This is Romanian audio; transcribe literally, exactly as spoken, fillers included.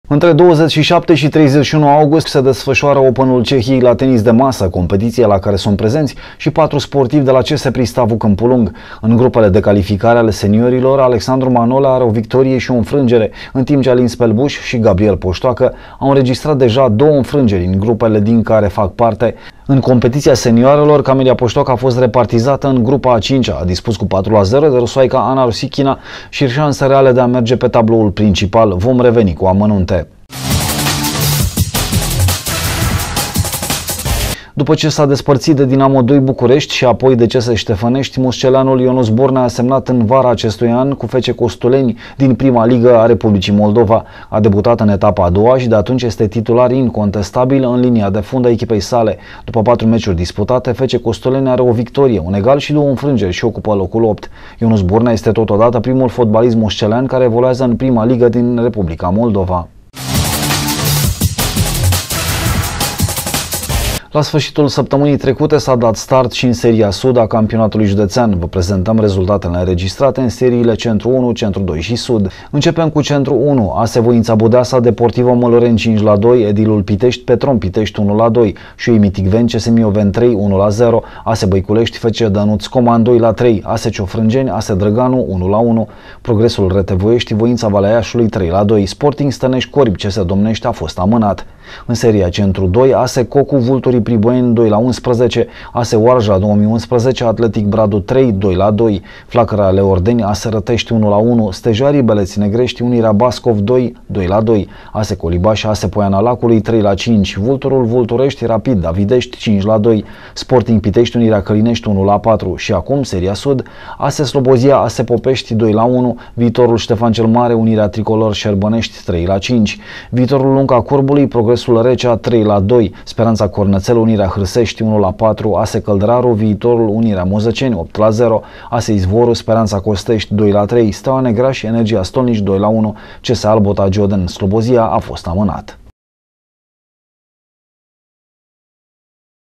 Între douăzeci și șapte și treizeci și unu august se desfășoară Openul Cehiei la tenis de masă, competiție la care sunt prezenți și patru sportivi de la C S Pristavu Câmpul Lung. În grupele de calificare ale seniorilor, Alexandru Manole are o victorie și o înfrângere, în timp ce Alin Spelbuș și Gabriel Poștoacă au înregistrat deja două înfrângeri în grupele din care fac parte. În competiția senioarelor, Camelia Poștoacă a fost repartizată în grupa a cincea, a dispus cu patru la zero de rusoaica Ana Rusichina și șanse reale de a merge pe tabloul principal. Vom reveni cu amănunte. După ce s-a despărțit de Dinamo doi București și apoi de C S Ștefănești, mușceleanul Ionuț Bornea a semnat în vara acestui an cu F C Costoleni din prima ligă a Republicii Moldova. A debutat în etapa a doua și de atunci este titular incontestabil în linia de fund a echipei sale. După patru meciuri disputate, F C Costoleni are o victorie, un egal și două înfrângeri și ocupă locul opt. Ionuț Bornea este totodată primul fotbalist mușcelean care evoluează în prima ligă din Republica Moldova. La sfârșitul săptămânii trecute s-a dat start și în seria Sud a campionatului județean. Vă prezentăm rezultatele înregistrate în seriile Centru unu, Centru doi și Sud. Începem cu Centru unu. A S Voința Budeasa, Deportivo Mălăren cinci la doi, Edilul Pitești, Petrom Pitești unu la doi, Șuei Miticveni, C S Mioveni trei unu la zero, A S Băiculești, F C Dănuț Coman doi la trei, A S Ciofrângeni, A S Drăganu unu la unu, Progresul Retevoiești, Voința Valea-Iașului trei la doi, Sporting Stănești Corbi, C S Domnești a fost amânat. În seria Centru doi, A S Cocu Vulturii Priboeni doi la unsprezece, A S Oarja două mii unsprezece, Atletic Bradu trei doi la doi, Flacăra Leordeni, A S Rătești unu la unu, Stejarii Beleți Negrești, Unirea Bascov doi doi la doi, A S Colibaș, A S Poiana Lacului trei la cinci, Vulturul Vulturești Rapid Davidești cinci la doi, Sporting Pitești Unirea Călinești unu la patru și acum seria Sud, A S Slobozia, A S Popești doi la unu, Viitorul Ștefan cel Mare, Unirea Tricolor Șerbănești trei la cinci, Viitorul Lunca Curbului, Progresul Recea trei la doi, Speranța Cornățel, Unirea Hârsești unu la patru, A S Căldraru, Viitorul Unirea Mozăceni opt la zero, A S Izvorul, Speranța Costești doi la trei, Steaua Negraș, Energia Stolnici doi la unu, C S Albota Geoden Slobozia a fost amânat.